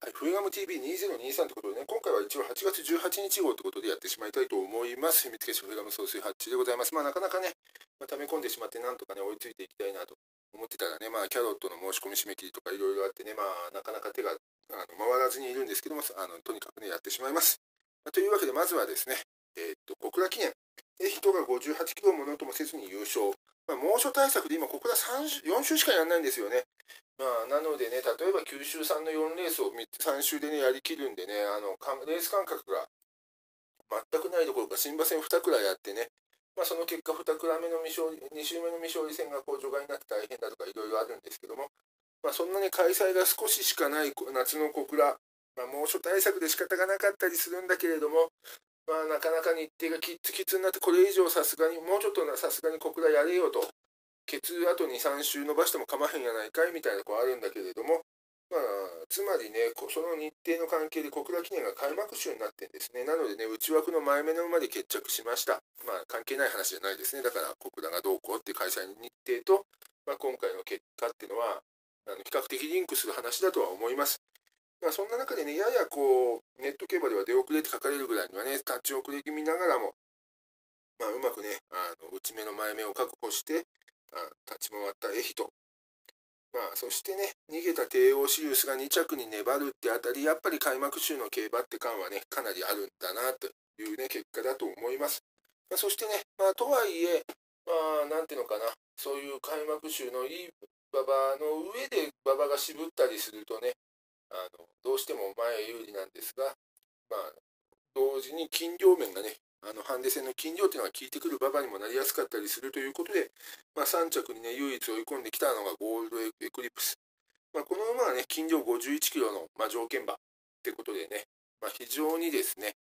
はい、冬ガム TV2023 ということでね、今回は一応8月18日号ということでやってしまいたいと思います。秘密結晶冬ガム総帥発注でございます。なかなかね、溜め込んでしまって、なんとかね、追いついていきたいなと思ってたらね、キャロットの申し込み締め切りとかいろいろあってね、なかなか手が回らずにいるんですけども、とにかくね、やってしまいます。というわけで、まずはですね、小倉記念、人が58キロものともせずに優勝。猛暑対策で今、小倉4週しかやらないんですよね。なのでね、例えば九州産の4レースを3週でね、やりきるんでね、レース間隔が全くないどころか、新馬戦2くらいあってね、その結果、2クラ目の2週目の未勝利戦が除外になって大変だとかいろいろあるんですけども、そんなに開催が少ししかない夏の小倉、猛暑対策で仕方がなかったりするんだけれども、なかなか日程がきつきつになって、これ以上さすがに、もうちょっとさすがに小倉やれよと。ケツあと2、3週伸ばしても構わへんやないかいみたいなとこあるんだけれども、つまりね、その日程の関係で小倉記念が開幕週になってんですね。なのでね、内枠の前目の馬で決着しました。関係ない話じゃないですね。だから小倉がどうこうっていう開催日程と、今回の結果っていうのは、比較的リンクする話だとは思います。そんな中でね、ややネット競馬では出遅れって書かれるぐらいにはね、立ち遅れ気味ながらも、うまくね、内目の前目を確保して、立ち回ったエヒト。そしてね、逃げた帝王シリウスが2着に粘るってあたり、やっぱり開幕週の競馬って感はね、かなりあるんだなというね、結果だと思います。そしてね、とはいえ、なんていうのかな、そういう開幕週のいい馬場の上で馬場が渋ったりするとね、どうしても前有利なんですが、同時に斤量面がね、ハンデ戦の斤量っていうのが効いてくる馬場にもなりやすかったりするということで、3着にね、唯一追い込んできたのがゴールドエクリプス。この馬はね、斤量51キロの、条件馬ってことでね、非常にですね、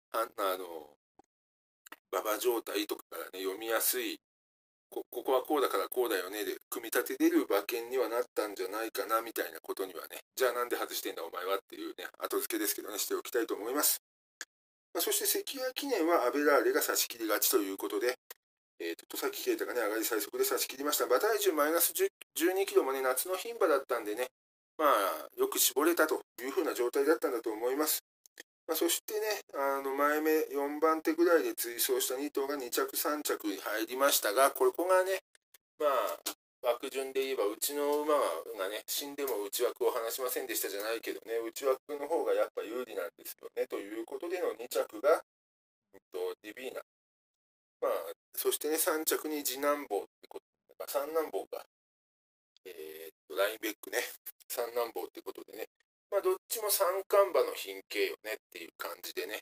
馬場状態とかからね、読みやすい、ここはこうだからこうだよねで、組み立てれる馬券にはなったんじゃないかな、みたいなことにはね、じゃあなんで外してんだお前はっていうね、後付けですけどね、しておきたいと思います。そして関谷記念はアベラーレが差し切り勝ちということで、戸崎啓太がね、上がり最速で差し切りました。馬体重マイナス12キロもね、夏の牝馬だったんでね、よく絞れたという風な状態だったんだと思います。そしてね、前目4番手ぐらいで追走した2頭が2着、3着に入りましたが、ここがね、枠順で言えば、うちの馬がね、死んでも内枠を離しませんでしたじゃないけどね、内枠の方がやっぱ有利なんですよね、ということでの2着が、ディビーナ。そしてね、3着に次男坊ってこと、三男坊が、ラインベックね、三男坊ってことでね、どっちも三冠馬の品系よねっていう感じでね、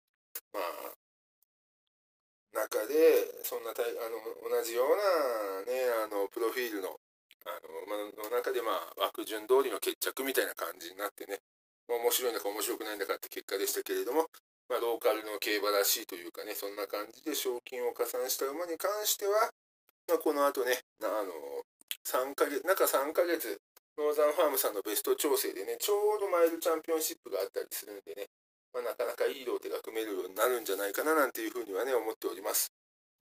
中で、そんな同じようなね、プロフィールの、の中で枠順通りの決着みたいな感じになってね、面白いんだか面白くないんだかって結果でしたけれども、ローカルの競馬らしいというかね、そんな感じで賞金を加算した馬に関しては、この後ね、3ヶ月、中3ヶ月、ノーザンファームさんのベスト調整でね、ちょうどマイルチャンピオンシップがあったりするんでね、なかなかいいローテが組めるようになるんじゃないかななんていうふうにはね、思っております。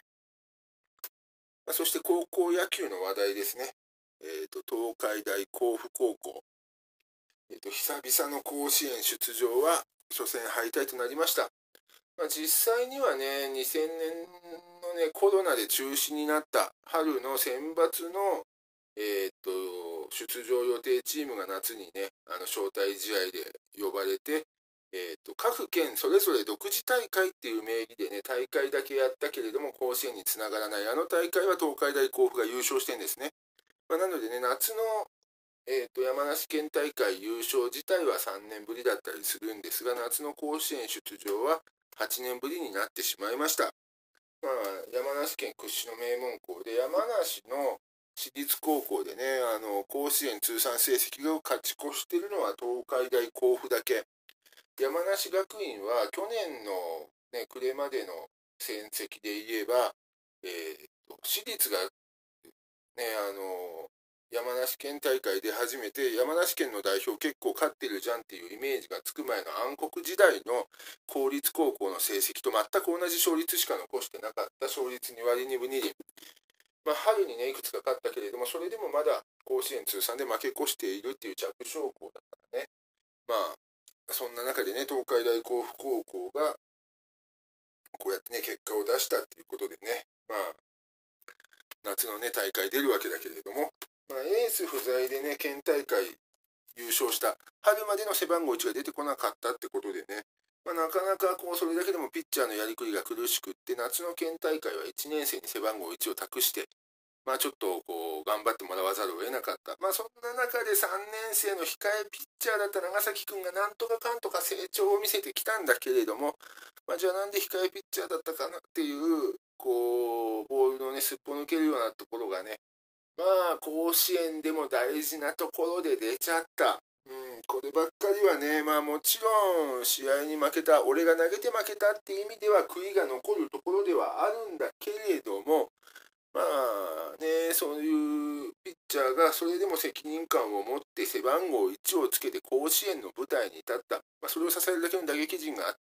そして高校野球の話題ですね。東海大甲府高校。久々の甲子園出場は初戦敗退となりました。実際にはね、2000年のね、コロナで中止になった春の選抜の、出場予定チームが夏にね、招待試合で呼ばれて、各県それぞれ独自大会っていう名義でね、大会だけやったけれども、甲子園につながらない、大会は東海大甲府が優勝してんですね。なのでね、夏の、山梨県大会優勝自体は3年ぶりだったりするんですが、夏の甲子園出場は8年ぶりになってしまいました。山梨県屈指の名門校で、山梨の私立高校でね、甲子園通算成績を勝ち越しているのは東海大甲府だけ。山梨学院は去年の、ね、暮れまでの戦績で言えば、私立が、ね、山梨県大会で初めて山梨県の代表結構勝ってるじゃんっていうイメージがつく前の暗黒時代の公立高校の成績と全く同じ勝率しか残してなかった勝率2割2分2厘。春にね、いくつか勝ったけれども、それでもまだ甲子園通算で負け越しているっていう弱小校だからね。 そんな中でね、東海大甲府高校がこうやってね、結果を出したっていうことでね、夏のね、大会出るわけだけれども、エース不在でね、県大会優勝した、春までの背番号1が出てこなかったってことでね、なかなかそれだけでもピッチャーのやりくりが苦しくって、夏の県大会は1年生に背番号1を託して、ちょっと頑張ってもらわざるを得なかった。そんな中で3年生の控えピッチャーだった長崎くんがなんとかかんとか成長を見せてきたんだけれども、じゃあなんで控えピッチャーだったかなっていう、ボールのね、すっぽ抜けるようなところがね、甲子園でも大事なところで出ちゃった。こればっかりはね、もちろん試合に負けた、俺が投げて負けたっていう意味では悔いが残るところではあるんだけれども、そういうピッチャーがそれでも責任感を持って背番号1をつけて甲子園の舞台に立った、それを支えるだけの打撃陣があって、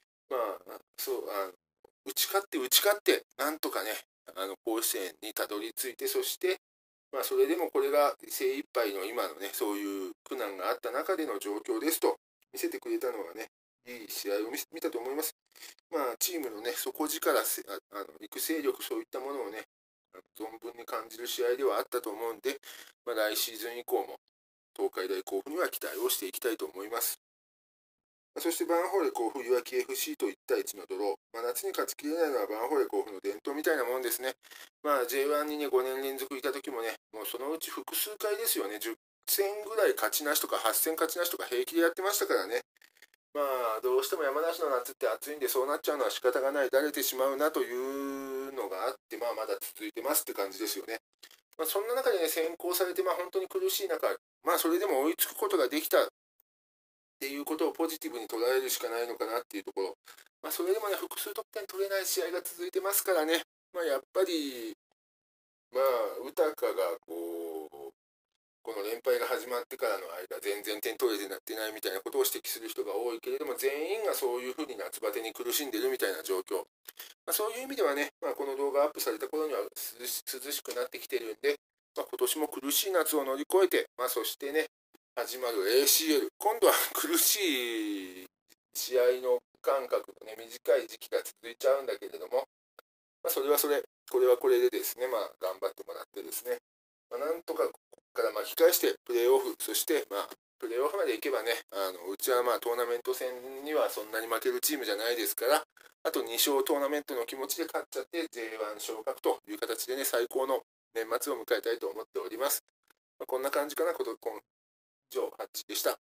打ち勝ってなんとかね、甲子園にたどり着いて、そして、それでもこれが精一杯の今のね、そういう苦難があった中での状況ですと見せてくれたのがね、いい試合を見たと思います。チームのね、底力、育成力、そういったものをね、存分に感じる試合ではあったと思うんで、来シーズン以降も東海大甲府には期待をしていきたいと思います。そしてバンホーレ甲府いわき FC と1対1のドロー、夏に勝ちきれないのはバンホーレ甲府の伝統みたいなもんですね。J1 にね、5年連続いた時もね、もうそのうち複数回ですよね、10戦ぐらい勝ちなしとか8戦勝ちなしとか平気でやってましたからね。どうしても山梨の夏って暑いんでそうなっちゃうのは仕方がない、だれてしまうなというのがあって、まだ続いてますって感じですよね。そんな中でね、先行されて、本当に苦しい中、それでも追いつくことができたっていうことをポジティブに捉えるしかないのかなっていうところ。それでもね、複数得点取れない試合が続いてますからね、やっぱり、ウタカがこの連敗が始まってからの間、全然点取れてなってないみたいなことを指摘する人が多いけれども、全員がそういうふうに夏バテに苦しんでるみたいな状況。そういう意味ではね、この動画アップされた頃には涼しくなってきてるんで、今年も苦しい夏を乗り越えて、そしてね、始まる ACL、今度は苦しい試合の間隔のね、短い時期が続いちゃうんだけれども、それはそれ、これはこれでですね、頑張ってもらってですね、なんとかここから巻き返してプレーオフ、そしてプレーオフまで行けばね、うちはトーナメント戦にはそんなに負けるチームじゃないですから、あと2勝トーナメントの気持ちで勝っちゃって J1 昇格という形でね、最高の年末を迎えたいと思っております。こんな感じかな、今上ハッチでした。